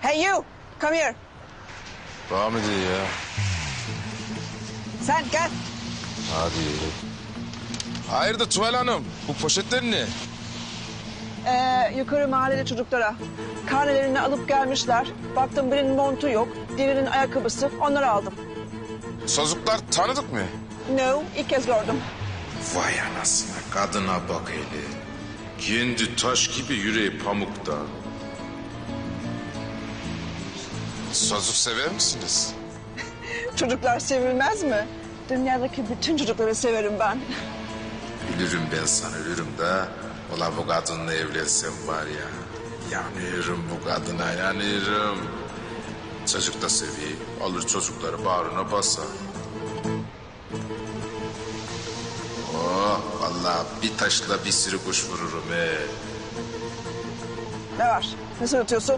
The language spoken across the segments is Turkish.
Hey you, come here. Devam ediyor ya. Sen gel. Hadi. Hayırdır Tuval Hanım? Bu poşetler ne? Yukarı mahallede çocuklara. Karnelerini alıp gelmişler. Baktım birinin montu yok, diğerinin ayakkabısı. Onları aldım. Çocuklar tanıdık mı? No, ilk kez gördüm. Vay anasına, kadına bak hele. Kendi taş gibi yüreği pamukta. Çocuk sever misiniz? Çocuklar sevilmez mi? Dünyadaki bütün çocukları severim ben. Ölürüm ben sana, ölürüm de. Ola bu kadınla evlensem var ya. Yanıyorum bu kadına, yanıyorum. Çocuk da seviyor. Alır çocukları bağrına basar. Oh, vallahi bir taşla bir sürü kuş vururum he. Ne var? Ne sırıtıyorsun?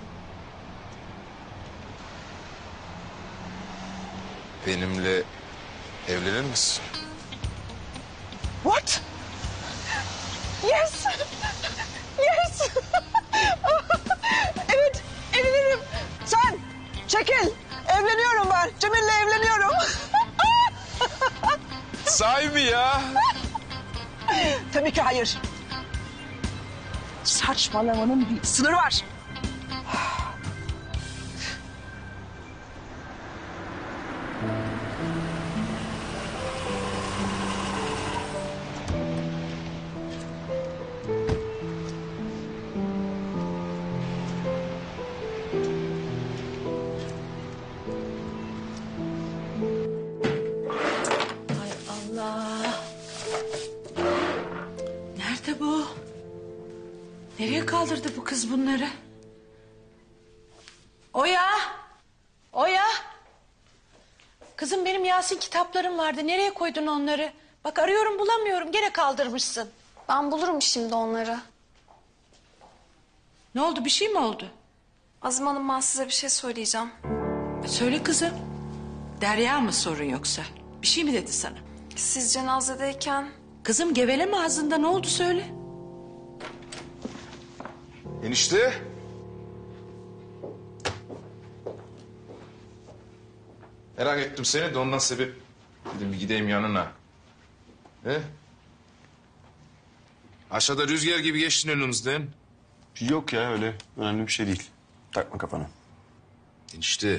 Benimle evlenir misin? What? Yes. Yes. Evet, evlenirim. Sen çekil. Evleniyorum ben. Cemil'le evleniyorum. Sahi mi ya? Tabii ki hayır. Saçmalamanın bir sınırı var. Ay Allah. Nerede bu? Nereye kaldırdı bu kız bunları? Oya! Oya! Kızım benim Yasin kitaplarım vardı. Nereye koydun onları? Bak arıyorum bulamıyorum. Gene kaldırmışsın. Ben bulurum şimdi onları. Ne oldu? Bir şey mi oldu? Azim Hanım, ben size bir şey söyleyeceğim. Söyle kızım. Derya mı sorun yoksa? Bir şey mi dedi sana? Siz cenazedeyken Kızım geveleme ağzında, ne oldu söyle. Enişte. Merak ettim seni de ondan sebep. Dedim bir gideyim yanına. He? Aşağıda rüzgar gibi geçtin önümüzden. Yok ya, öyle önemli bir şey değil. Takma kafana. Enişte.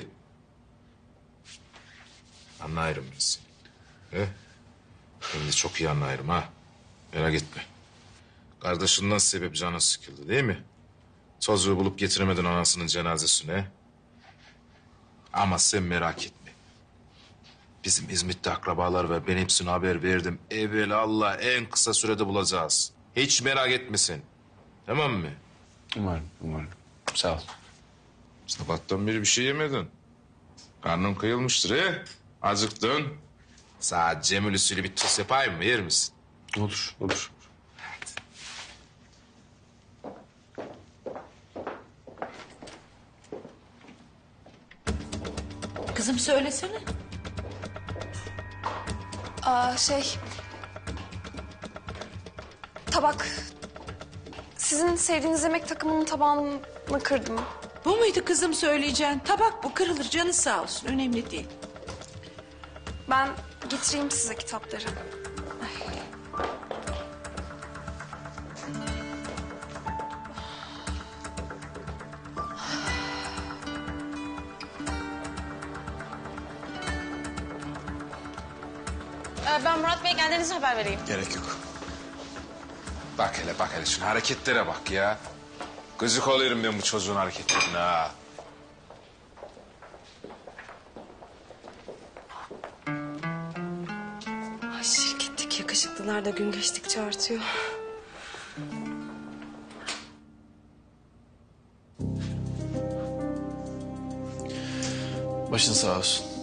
Anlayırım ben seni. He? Ben de çok iyi anlayırım ha. Merak etme. Kardeşinden sebep canı sıkıldı değil mi? Çocuğu bulup getiremedin anasının cenazesine. Ama sen merak etme. Bizim İzmit'te akrabalar var. Ben hepsine haber verdim. Evelallah en kısa sürede bulacağız. Hiç merak etme sen. Tamam mı? Umarım. Sağ ol. Sabahtan beri bir şey yemedin. Karnın kıyılmıştır he? Acıktın. Sana Cemil usulü bir tost yapayım mı? Yer misin? Olur. Kızım söylesene. tabak. Sizin sevdiğiniz yemek takımının tabağını kırdım. Bu muydu kızım söyleyeceğin? Tabak bu, kırılır, canı sağ olsun, önemli değil. Ben getireyim size kitapları. Ben Murat Bey geldiğinizde haber vereyim. Gerek yok. Bak hele şuna hareketlere bak ya. Gıcık oluyorum ben bu çocuğun hareketlerine ha. Ay, şirketteki yakışıklılar da gün geçtikçe artıyor. Başın sağ olsun.